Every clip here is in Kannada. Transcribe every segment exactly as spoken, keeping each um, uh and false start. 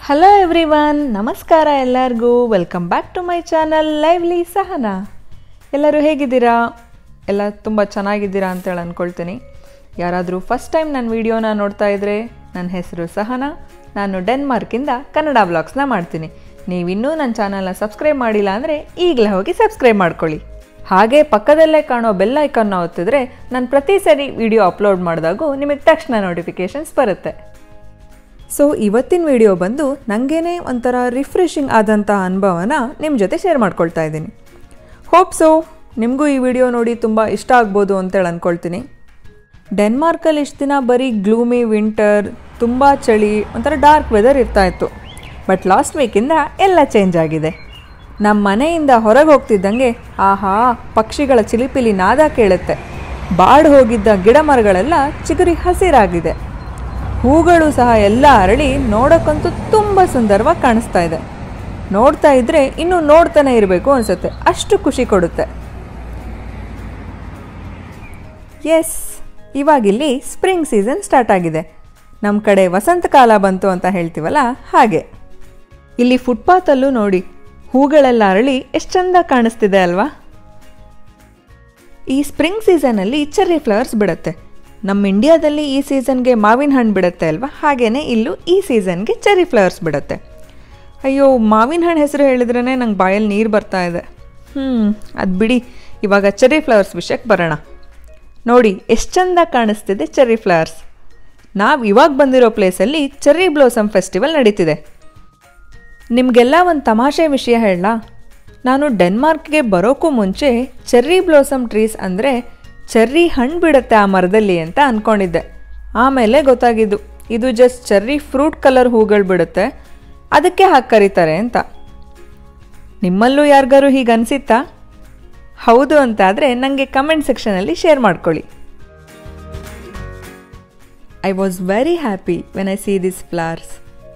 ಹಲೋ ಎವ್ರಿವನ್, ನಮಸ್ಕಾರ ಎಲ್ಲರಿಗೂ. Welcome back to my channel lively Sahana. ಎಲ್ಲರೂ ಹೇಗಿದ್ದೀರಾ? ಎಲ್ಲ ತುಂಬ ಚೆನ್ನಾಗಿದ್ದೀರಾ ಅಂತೇಳಿ ಅಂದ್ಕೊಳ್ತೀನಿ. ಯಾರಾದರೂ ಫಸ್ಟ್ ಟೈಮ್ ನನ್ನ ವಿಡಿಯೋನ ನೋಡ್ತಾ ಇದ್ದರೆ, ನನ್ನ ಹೆಸರು ಸಹನಾ. ನಾನು ಡೆನ್ಮಾರ್ಕಿಂದ ಕನ್ನಡ ವ್ಲಾಗ್ಸ್ನ ಮಾಡ್ತೀನಿ. ನೀವಿನ್ನೂ ನನ್ನ ಚಾನಲ್ನ ಸಬ್ಸ್ಕ್ರೈಬ್ ಮಾಡಿಲ್ಲ ಅಂದರೆ ಈಗಲೇ ಹೋಗಿ ಸಬ್ಸ್ಕ್ರೈಬ್ ಮಾಡ್ಕೊಳ್ಳಿ. ಹಾಗೆ ಪಕ್ಕದಲ್ಲೇ ಕಾಣೋ ಬೆಲ್ ಐಕಾನ್ನ ಒತ್ತಿದ್ರೆ ನಾನು ಪ್ರತಿ ಸರಿ ವಿಡಿಯೋ ಅಪ್ಲೋಡ್ ಮಾಡಿದಾಗೂ ನಿಮಗೆ ತಕ್ಷಣ ನೋಟಿಫಿಕೇಷನ್ಸ್ ಬರುತ್ತೆ. ಸೊ ಇವತ್ತಿನ ವಿಡಿಯೋ ಬಂದು ನನಗೇನೆ ಒಂಥರ ರಿಫ್ರೆಶಿಂಗ್ ಆದಂಥ ಅನುಭವನ ನಿಮ್ಮ ಜೊತೆ ಶೇರ್ ಮಾಡ್ಕೊಳ್ತಾ ಇದ್ದೀನಿ. ಹೋಪ್ ಸೊ ನಿಮಗೂ ಈ ವಿಡಿಯೋ ನೋಡಿ ತುಂಬ ಇಷ್ಟ ಆಗ್ಬೋದು ಅಂತೇಳಿ ಅಂದ್ಕೊಳ್ತೀನಿ. ಡೆನ್ಮಾರ್ಕಲ್ಲಿ ಇಷ್ಟು ದಿನ ಬರೀ ಗ್ಲೂಮಿ ವಿಂಟರ್, ತುಂಬ ಚಳಿ, ಒಂಥರ ಡಾರ್ಕ್ ವೆದರ್ ಇರ್ತಾಯಿತ್ತು. ಬಟ್ ಲಾಸ್ಟ್ ವೀಕಿಂದ ಎಲ್ಲ ಚೇಂಜ್ ಆಗಿದೆ. ನಮ್ಮ ಮನೆಯಿಂದ ಹೊರಗೆ ಹೋಗ್ತಿದ್ದಂಗೆ ಆಹಾ ಪಕ್ಷಿಗಳ ಚಿಲಿಪಿಲಿ ನಾದ ಕೇಳುತ್ತೆ. ಬಾಡು ಹೋಗಿದ್ದ ಗಿಡ ಮರಗಳೆಲ್ಲ ಚಿಗುರಿ ಹಸಿರಾಗಿದೆ. ಹೂಗಳು ಸಹ ಎಲ್ಲ ಅರಳಿ ನೋಡೋಕ್ಕಂತೂ ತುಂಬ ಸುಂದರವಾಗಿ ಕಾಣಿಸ್ತಾ ಇದೆ. ನೋಡ್ತಾ ಇದ್ದರೆ ಇನ್ನೂ ನೋಡ್ತಾನೆ ಇರಬೇಕು ಅನಿಸುತ್ತೆ, ಅಷ್ಟು ಖುಷಿ ಕೊಡುತ್ತೆ. ಎಸ್, ಇವಾಗಿಲ್ಲಿ ಸ್ಪ್ರಿಂಗ್ ಸೀಸನ್ ಸ್ಟಾರ್ಟ್ ಆಗಿದೆ. ನಮ್ಮ ಕಡೆ ವಸಂತ ಕಾಲ ಬಂತು ಅಂತ ಹೇಳ್ತೀವಲ್ಲ ಹಾಗೆ. ಇಲ್ಲಿ ಫುಟ್ಪಾತಲ್ಲೂ ನೋಡಿ ಹೂಗಳೆಲ್ಲ ಅರಳಿ ಎಷ್ಟು ಚಂದ ಕಾಣಿಸ್ತಿದೆ ಅಲ್ವಾ? ಈ ಸ್ಪ್ರಿಂಗ್ ಸೀಸನಲ್ಲಿ ಚೆರ್ರಿ ಫ್ಲವರ್ಸ್ ಬಿಡುತ್ತೆ. ನಮ್ಮ ಇಂಡಿಯಾದಲ್ಲಿ ಈ ಸೀಸನ್ಗೆ ಮಾವಿನ ಹಣ್ಣು ಬಿಡುತ್ತೆ ಅಲ್ವಾ, ಹಾಗೆಯೇ ಇಲ್ಲೂ ಈ ಸೀಸನ್ಗೆ ಚೆರ್ರಿ ಫ್ಲವರ್ಸ್ ಬಿಡುತ್ತೆ. ಅಯ್ಯೋ, ಮಾವಿನ ಹಣ್ಣು ಹೆಸರು ಹೇಳಿದ್ರೇ ನಂಗೆ ಬಾಯಲ್ಲಿ ನೀರು ಬರ್ತಾ ಇದೆ. ಹ್ಞೂ ಅದು ಬಿಡಿ, ಇವಾಗ ಚೆರ್ರಿ ಫ್ಲವರ್ಸ್ ವಿಷಯಕ್ಕೆ ಬರೋಣ. ನೋಡಿ ಎಷ್ಟು ಚಂದ ಕಾಣಿಸ್ತಿದೆ ಚೆರ್ರಿ ಫ್ಲವರ್ಸ್. ನಾವು ಇವಾಗ ಬಂದಿರೋ ಪ್ಲೇಸಲ್ಲಿ ಚೆರ್ರಿ ಬ್ಲೋಸಮ್ ಫೆಸ್ಟಿವಲ್ ನಡೀತಿದೆ. ನಿಮಗೆಲ್ಲ ಒಂದು ತಮಾಷೆ ವಿಷಯ ಹೇಳಲಾ? ನಾನು ಡೆನ್ಮಾರ್ಕ್ಗೆ ಬರೋಕ್ಕೂ ಮುಂಚೆ ಚೆರ್ರಿ ಬ್ಲೋಸಮ್ ಟ್ರೀಸ್ ಅಂದರೆ ಚೆರ್ರಿ ಹಣ್ಣು ಬಿಡುತ್ತೆ ಆ ಮರದಲ್ಲಿ ಅಂತ ಅಂದ್ಕೊಂಡಿದ್ದೆ. ಆಮೇಲೆ ಗೊತ್ತಾಗಿದ್ದು ಇದು ಜಸ್ಟ್ ಚೆರ್ರಿ ಫ್ರೂಟ್ ಕಲರ್ ಹೂಗಳು ಬಿಡುತ್ತೆ, ಅದಕ್ಕೆ ಹಾಕಿ ಕರೀತಾರೆ ಅಂತ. ನಿಮ್ಮಲ್ಲೂ ಯಾರಿಗಾರು ಹೀಗೆ ಅನಿಸಿತ್ತಾ? ಹೌದು ಅಂತಾದರೆ ನನಗೆ ಕಮೆಂಟ್ ಸೆಕ್ಷನಲ್ಲಿ ಶೇರ್ ಮಾಡ್ಕೊಳ್ಳಿ. I was very happy when I see this flowers.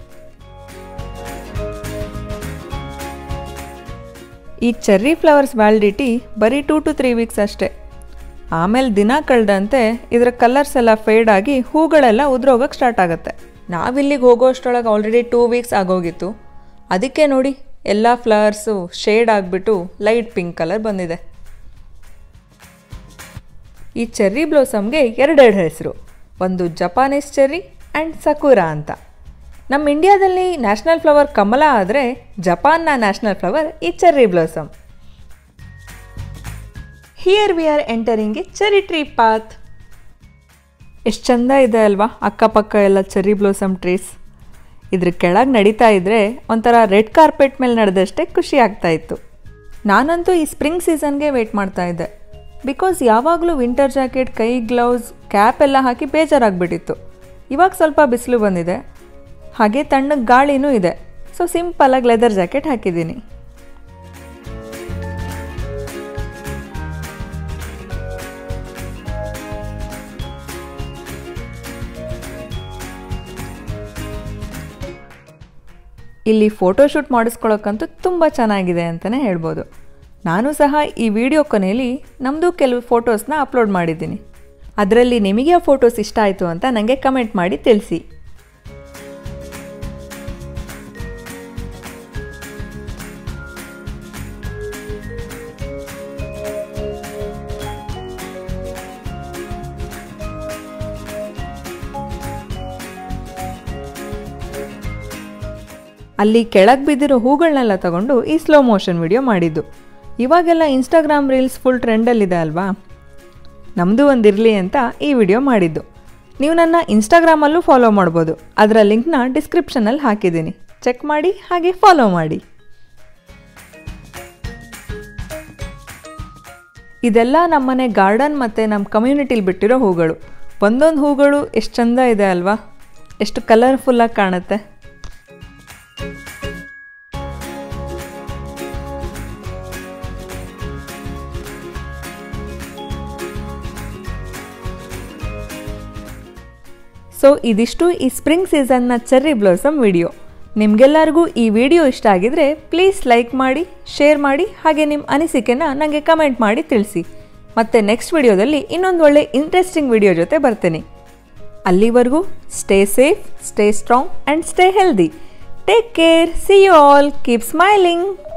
ಈ ಚೆರ್ರಿ ಫ್ಲವರ್ಸ್ ವ್ಯಾಲಿಡಿಟಿ ಬರೀ ಟೂ ಟು ತ್ರೀ ವೀಕ್ಸ್ ಅಷ್ಟೇ. ಆಮೇಲೆ ದಿನ ಕಳೆದಂತೆ ಇದರ ಕಲರ್ಸ್ ಎಲ್ಲ ಫೇಡ್ ಆಗಿ ಹೂಗಳೆಲ್ಲ ಉದುರೋಗಕ್ಕೆ ಸ್ಟಾರ್ಟ್ ಆಗುತ್ತೆ. ನಾವಿಲ್ಲಿಗೆ ಹೋಗೋಷ್ಟರೊಳಗೆ ಆಲ್ರೆಡಿ ಟೂ ವೀಕ್ಸ್ ಆಗೋಗಿತ್ತು. ಅದಕ್ಕೆ ನೋಡಿ ಎಲ್ಲ ಫ್ಲವರ್ಸು ಶೇಡ್ ಆಗಿಬಿಟ್ಟು ಲೈಟ್ ಪಿಂಕ್ ಕಲರ್ ಬಂದಿದೆ. ಈ ಚೆರ್ರಿ ಬ್ಲೋಸಮ್ಗೆ ಎರಡೆರಡು ಹೆಸರು, ಒಂದು ಜಪಾನೀಸ್ ಚೆರ್ರಿ ಆ್ಯಂಡ್ ಸಕುರಾ ಅಂತ. ನಮ್ಮ ಇಂಡಿಯಾದಲ್ಲಿ ನ್ಯಾಷನಲ್ ಫ್ಲವರ್ ಕಮಲ ಆದರೆ ಜಪಾನ್ನ ನ್ಯಾಷನಲ್ ಫ್ಲವರ್ ಈ cherry blossom. Here we are entering a cherry tree path. ಎಷ್ಟು ಚಂದ ಇದೆ ಅಲ್ವಾ ಅಕ್ಕಪಕ್ಕ ಎಲ್ಲ ಚೆರ್ರಿ ಬ್ಲೋಸಮ್ ಟ್ರೀಸ್. ಇದ್ರ ಕೆಳಗೆ ನಡೀತಾ ಇದ್ದರೆ ಒಂಥರ ರೆಡ್ ಕಾರ್ಪೆಟ್ ಮೇಲೆ ನಡೆದಷ್ಟೇ ಖುಷಿ ಆಗ್ತಾ ಇತ್ತು. ನಾನಂತೂ ಈ ಸ್ಪ್ರಿಂಗ್ ಸೀಸನ್ಗೆ ವೆಯ್ಟ್ ಮಾಡ್ತಾ ಇದ್ದೆ. ಬಿಕಾಸ್ ಯಾವಾಗಲೂ ವಿಂಟರ್ ಜಾಕೆಟ್, ಕೈ ಗ್ಲೌಸ್, ಕ್ಯಾಪ್ ಎಲ್ಲ ಹಾಕಿ ಬೇಜಾರಾಗ್ಬಿಟ್ಟಿತ್ತು. ಇವಾಗ ಸ್ವಲ್ಪ ಬಿಸಿಲು ಬಂದಿದೆ, ಹಾಗೆ ತಣ್ಣಗೆ ಗಾಳಿನೂ ಇದೆ. ಸೊ ಸಿಂಪಲಾಗಿ ಲೆದರ್ ಜಾಕೆಟ್ ಹಾಕಿದ್ದೀನಿ. ಇಲ್ಲಿ ಫೋಟೋಶೂಟ್ ಮಾಡಿಸ್ಕೊಳ್ಳೋಕ್ಕಂತೂ ತುಂಬ ಚೆನ್ನಾಗಿದೆ ಅಂತಲೇ ಹೇಳ್ಬೋದು. ನಾನು ಸಹ ಈ ವಿಡಿಯೋ ಕೊನೆಯಲ್ಲಿ ನಮ್ಮದು ಕೆಲವು ಫೋಟೋಸ್ನ ಅಪ್ಲೋಡ್ ಮಾಡಿದ್ದೀನಿ. ಅದರಲ್ಲಿ ನಿಮಗೆ ಆ ಫೋಟೋಸ್ ಇಷ್ಟ ಆಯಿತು ಅಂತ ನನಗೆ ಕಮೆಂಟ್ ಮಾಡಿ ತಿಳಿಸಿ. ಅಲ್ಲಿ ಕೆಳಗೆ ಬಿದ್ದಿರೋ ಹೂಗಳನ್ನೆಲ್ಲ ತಗೊಂಡು ಈ ಸ್ಲೋ ಮೋಷನ್ ವಿಡಿಯೋ ಮಾಡಿದ್ದು. ಇವಾಗೆಲ್ಲ ಇನ್ಸ್ಟಾಗ್ರಾಮ್ ರೀಲ್ಸ್ ಫುಲ್ ಟ್ರೆಂಡಲ್ಲಿದೆ ಅಲ್ವಾ, ನಮ್ಮದು ಒಂದಿರಲಿ ಅಂತ ಈ ವಿಡಿಯೋ ಮಾಡಿದ್ದು. ನೀವು ನನ್ನ ಇನ್ಸ್ಟಾಗ್ರಾಮಲ್ಲೂ ಫಾಲೋ ಮಾಡ್ಬೋದು. ಅದರ ಲಿಂಕ್ನ ಡಿಸ್ಕ್ರಿಪ್ಷನಲ್ಲಿ ಹಾಕಿದ್ದೀನಿ, ಚೆಕ್ ಮಾಡಿ ಹಾಗೆ ಫಾಲೋ ಮಾಡಿ. ಇದೆಲ್ಲ ನಮ್ಮನೆ ಗಾರ್ಡನ್ ಮತ್ತು ನಮ್ಮ ಕಮ್ಯುನಿಟಿಲಿ ಬಿಟ್ಟಿರೋ ಹೂಗಳು. ಒಂದೊಂದು ಹೂಗಳು ಎಷ್ಟು ಚಂದ ಇದೆ ಅಲ್ವಾ, ಎಷ್ಟು ಕಲರ್ಫುಲ್ಲಾಗಿ ಕಾಣುತ್ತೆ. ಸೊ ಇದಿಷ್ಟು ಈ ಸ್ಪ್ರಿಂಗ್ ಸೀಸನ್ನ ಚೆರ್ರಿ ಬ್ಲೋಸಮ್ ವಿಡಿಯೋ. ನಿಮಗೆಲ್ಲರಿಗೂ ಈ ವಿಡಿಯೋ ಇಷ್ಟ ಆಗಿದ್ರೆ ಪ್ಲೀಸ್ ಲೈಕ್ ಮಾಡಿ, ಶೇರ್ ಮಾಡಿ, ಹಾಗೆ ನಿಮ್ಮ ಅನಿಸಿಕೆನ ನನಗೆ ಕಮೆಂಟ್ ಮಾಡಿ ತಿಳಿಸಿ. ಮತ್ತು ನೆಕ್ಸ್ಟ್ ವಿಡಿಯೋದಲ್ಲಿ ಇನ್ನೊಂದು ಒಳ್ಳೆ ಇಂಟ್ರೆಸ್ಟಿಂಗ್ ವಿಡಿಯೋ ಜೊತೆ ಬರ್ತೀನಿ. ಅಲ್ಲಿವರೆಗೂ stay safe, stay strong and stay healthy. Take care, see you all, keep smiling.